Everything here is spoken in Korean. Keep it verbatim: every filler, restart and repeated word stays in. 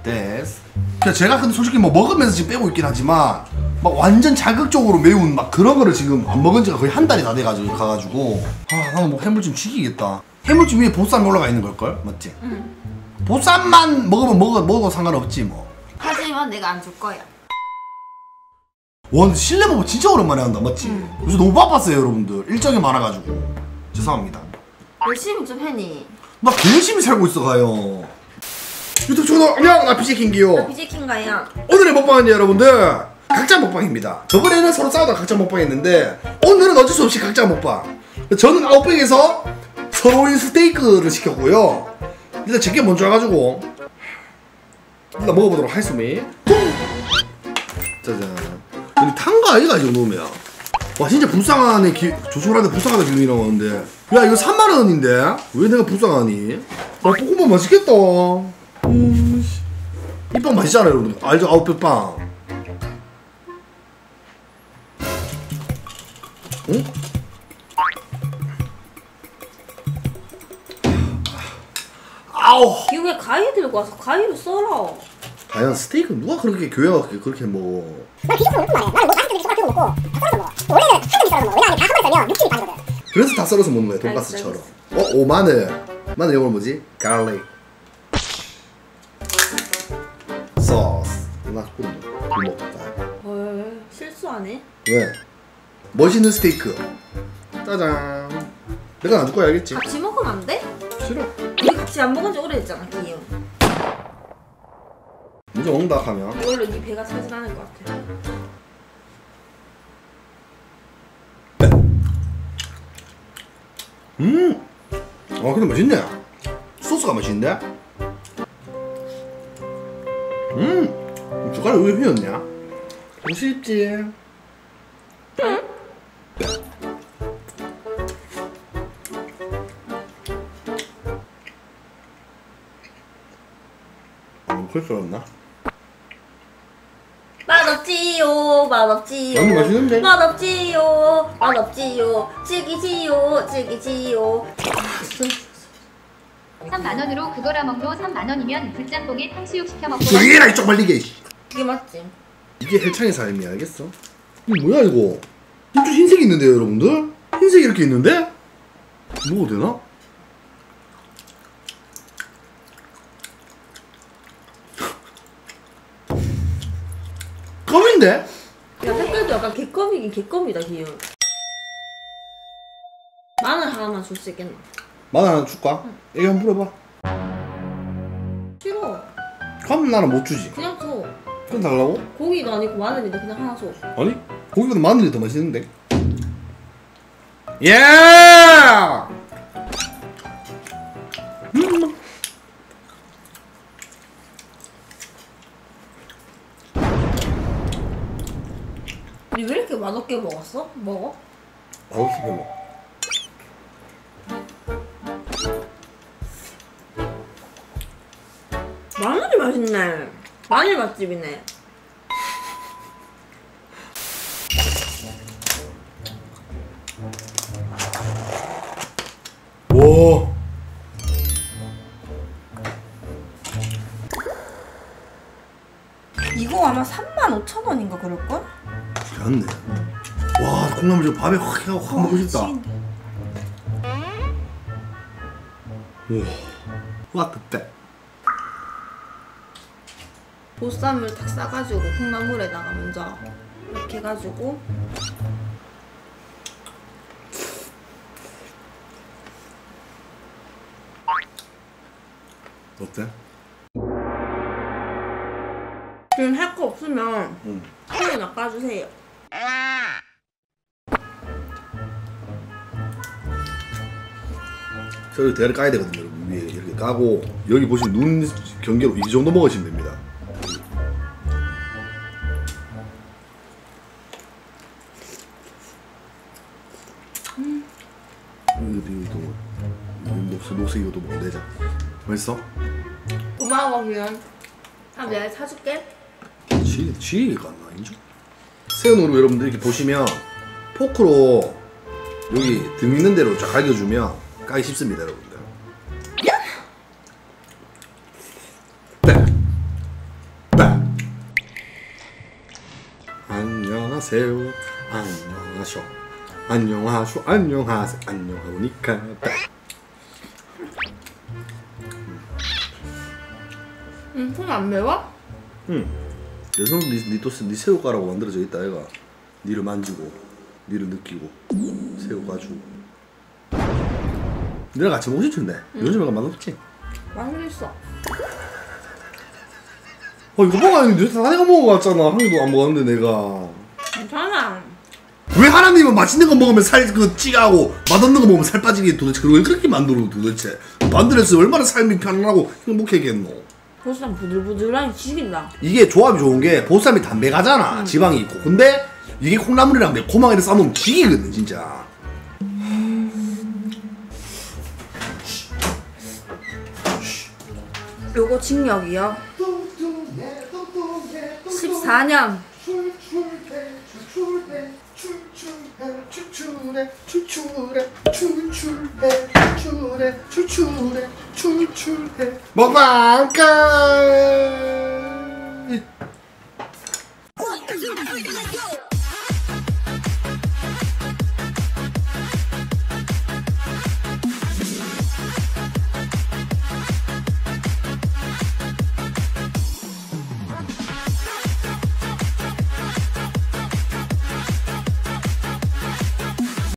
됐어. 그냥 제가 근데 솔직히 뭐 먹으면서 지금 빼고 있긴 하지만 막 완전 자극적으로 매운 막 그런 거를 지금 안 먹은 지가 거의 한 달이 다 돼가지고 가가지고 아 나는 뭐 해물찜 죽이겠다. 해물찜 위에 보쌈이 올라가 있는 걸걸? 맞지? 응. 보쌈만 먹으면 먹어, 먹어도 상관없지 뭐. 하지만 내가 안 줄 거야. 와 근데 실내 먹어 진짜 오랜만에 한다 맞지? 응. 요새 너무 바빴어요 여러분들. 일정이 많아가지고 죄송합니다. 열심히 좀 해니. 나 개 열심히 살고 있어 가요. 유튜브 채널 안녕 나 비제킹기요. 비제킹가야. 오늘의 먹방은 여러분들 각자 먹방입니다. 저번에는 서로 싸우다 각자 먹방 했는데 오늘은 어쩔 수 없이 각자 먹방. 저는 아웃백에서 서로인 스테이크를 시켰고요. 일단 제게 먼저 와가지고 일단 먹어보도록 하겠습니다. 짜잔. 여기 탄거 아이가 이 정도면. 와 진짜 불쌍하네. 기, 조촐한데 불쌍하다 기분이 나오는데 야 이거 삼만 원인데 왜 내가 불쌍하니? 아 볶음밥 맛있겠다. 음, 이 빵 맛있잖아요 여러분들. 알죠? 아웃백 빵. 응? 아우. 기우에 가위 들고 와서 가위로 썰어. 과연 스테이크 누가 그렇게 교회가 그렇게 먹어? 나 비슷한 거 말이야. 나는 뭐 다섯 개 숟가락 먹고 다 썰어서 먹어. 원래는 한 점씩 썰어서 먹어. 왜냐하면 다 한 번에 썰면 육즙이 빠지거든. 그래서 다 썰어서 먹는 거야 돈가스처럼. 어? 오 마늘. 마늘 영어로 뭐지? garlic. 소스. 나 꿀 먹다. 헐 실수하네. 왜? 멋있는 스테이크. 짜잔. 내가 안 줄 거야 알겠지? 같이 먹으면 안 돼? 싫어. 우리 같이 안 먹은 지 오래됐잖아 기우. 먼저 먹는다 하면. 이걸로 네 배가 차지 않을 것 같아. 음. 아 근데 맛있네. 소스가 맛있는데? 음. 젓가락 왜 휘었냐? 맛있지. 음, 그럴 줄 알았나? 맛없지요 맛없지요 아니, 맛있는데? 맛없지요 맛없지요 즐기지요 즐기지요. 삼만 원으로 그거라 먹노. 삼만 원이면 불짬뽕에 탕수육 시켜 먹고. 저기라 이쪽 말리게. 그게 맞지? 이게 헬창의 삶이야 알겠어? 이거 뭐야 이거? 이쪽 흰색이 있는데요 여러분들? 흰색이 이렇게 있는데? 먹어도 되나? 껌인데? 야 색깔도 약간 개껌이긴 개껌이다 기우. 마늘 하나만 줄 수 있겠나? 마늘 하나 줄까? 응. 애기 한번 물어봐. 싫어. 그럼 나는 못 주지. 그냥 줘. 그럼 달라고? 고기도 아니고 마늘인데 그냥 하나 줘. 아니? 고기보다 마늘이 더 맛있는데? 예! 음. 니 왜 이렇게 맛없게 먹었어? 먹어? 아우 별로. 마늘이 맛있네. 마늘 맛집이네. 와. 이거 아마 삼만 오천 원인가 그럴걸? 잘했네. 와 콩나물 저 밥에 확 해갖고 확 먹고 싶다. 와, what the fuck? 보쌈을 딱 싸가지고 콩나물에다가 먼저 이렇게 해가지고 어때? 지금 할 거 없으면 응. 소리 낚아주세요. 저기 대를 까야 되거든요 여러분. 위에 이렇게 까고 여기 보시면 눈 경계로 이 정도 먹으시면 됩니다. 음. 이것도 이것도 녹색 녹색 이것도 먹어도 되자. 맛있어? 고마워 기현. 아 내가 사줄게. 지 지가 안 나인죠? 새우노루 여러분들 이렇게 보시면 포크로 여기 등 있는 대로 쫙 갈겨주면 까기 쉽습니다 여러분들. 네. 안녕하세요. 안녕하쇼. 안녕하쇼. 안녕하세요. 안녕하니까. 응, 손 안 매워? 응. 내 손은 니또니 새우가라고 만들어져 있다 얘가. 니를 만지고, 니를 느끼고, 새우가 주고. 니랑 같이 먹고 싶은데 응. 요즘에 맛없지? 맛있어. 어 이거 먹었는데 다 내가 먹어봤잖아. 한 개도 안 먹었는데 내가. 괜찮아. 왜 하나님은 맛있는 거 먹으면 살 그 찌하고 맛없는 거 먹으면 살 빠지게 도대체 그걸 왜 그렇게 만들어 도대체? 만들었으면 얼마나 삶이 편안하고 행복하겠노? 보쌈 부들부들하니 지긴다. 이게 조합이 좋은 게 보쌈이 담백하잖아. 음. 지방이 있고. 근데 이게 콩나물이랑 매콤하게 싸먹으면 지기거든 진짜. 요거 징역이요. 십사 년. 추출해 추출해 추출해 추출해 추출해 추출해 먹방 끝.